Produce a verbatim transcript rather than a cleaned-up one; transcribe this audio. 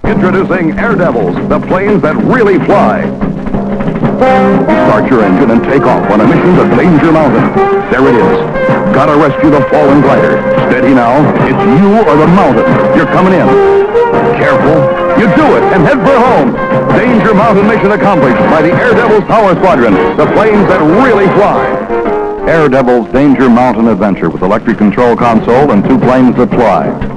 Introducing Air Devils, the planes that really fly. Start your engine and take off on a mission to Danger Mountain. There it is. Gotta rescue the fallen glider. Steady now. It's you or the mountain. You're coming in. Careful. You do it and head for home. Danger Mountain mission accomplished by the Air Devils Power Squadron, the planes that really fly. Air Devils Danger Mountain Adventure with electric control console and two planes that fly.